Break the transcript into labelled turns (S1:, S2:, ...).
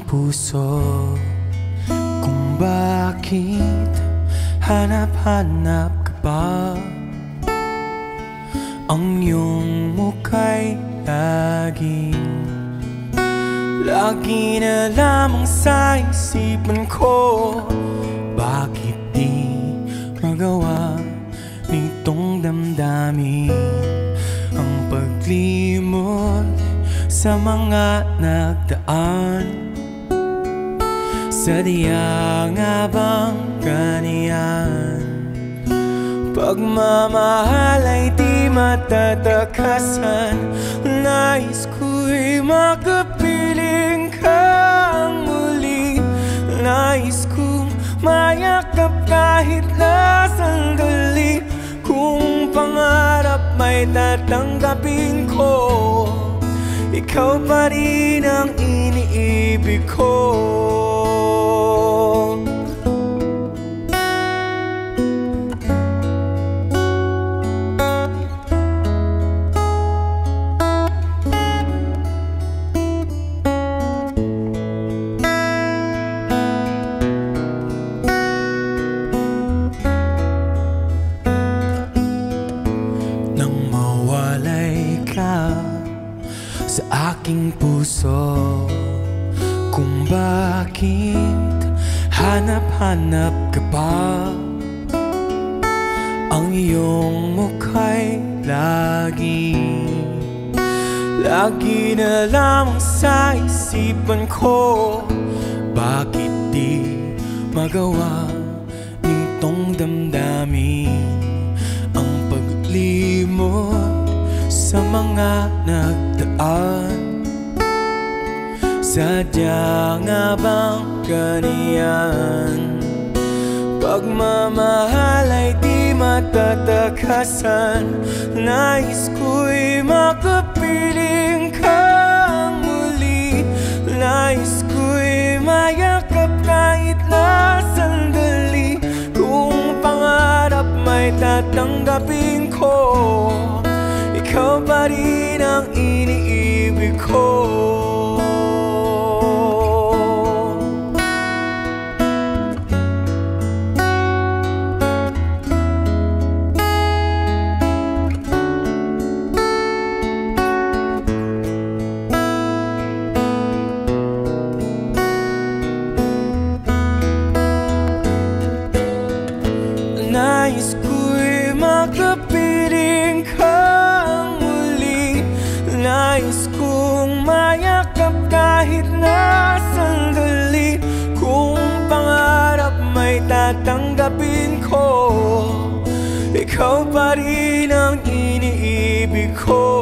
S1: puso kung bakit hanap-hanap ka pa. Ang iyong mukha'y lagi na lamang sa isipan ko. Bakit di magawa nitong damdamin ang paglimot sa mga nagdaan? Sadya nga bang ganyan? Pagmamahal ay di matatakasan. Nais ko'y makapiling kang muli. Nais kong mayakap kahit na sandali. Kung pangarap may tatanggapin ko, ikaw pa rin ang iniibig ko. Nang mawalay ka sa aking puso, kung bakit hanap-hanap ka pa. Ang iyong mukha'y lagi na lamang sa isipan ko. Bakit di magawa nitong damdamin ang paglimot sa mga nagdaan? Sadya nga bang ganyan? Pagmamahal ay di matatakasan. Nais ko'y makapiling kang muli. Nais ko'y mayakap kahit na sandali. Kung pangarap may tatanggapin ko, ikaw pa rin ang iniibig ko. Nais ko'y makapiling kang muli. Nais kong mayakap kahit na sandali. Kung pangarap may tatanggapin ko, ikaw pa rin ang iniibig ko.